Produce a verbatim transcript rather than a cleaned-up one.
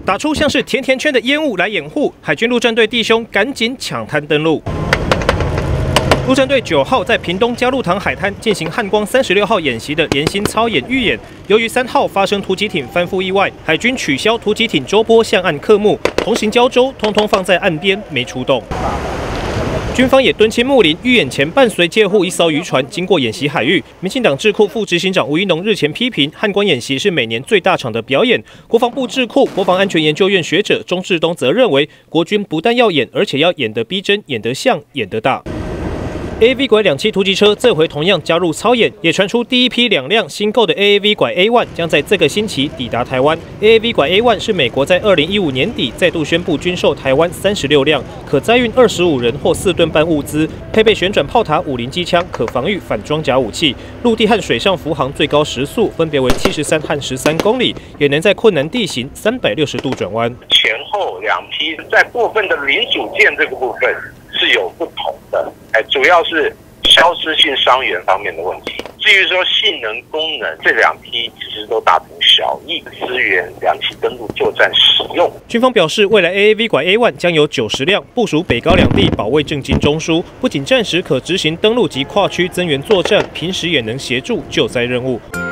打出像是甜甜圈的烟雾来掩护，海军陆战队弟兄赶紧抢滩登陆。 陆战队九号在屏东加路塘海滩进行汉光三十六号演习的联新操演预演，由于三号发生突击艇翻覆意外，海军取消突击艇周波向岸科目，同行胶舟通通放在岸边没出动。 军方也敦亲睦邻，预演前伴随戒护一艘渔船经过演习海域。民进党智库副执行长吴怡农日前批评，汉光演习是每年最大场的表演。国防部智库国防安全研究院学者钟志东则认为，国军不但要演，而且要演得逼真、演得像、演得大。 A A V 拐两栖突击车这回同样加入操演，也传出第一批两辆新购的 A A V 拐 A 一 将在这个星期抵达台湾。A A V 拐 A 一 是美国在二零一五年底再度宣布军售台湾三十六辆，可载运二十五人或四吨半物资，配备旋转炮塔、五零机枪，可防御反装甲武器，陆地和水上浮航最高时速分别为七十三和十三公里，也能在困难地形三百六十度转弯。 前后两批在部分的零组件这个部分是有不同的。 哎，主要是消失性伤员方面的问题。至于说性能、功能，这两批其实都大同小异，支援两栖登陆作战使用。 军方表示，未来 A A V 拐 A 一 将有九十辆，部署北高两地保卫政经中枢，不仅战时可执行登陆及跨区增援作战，平时也能协助救灾任务。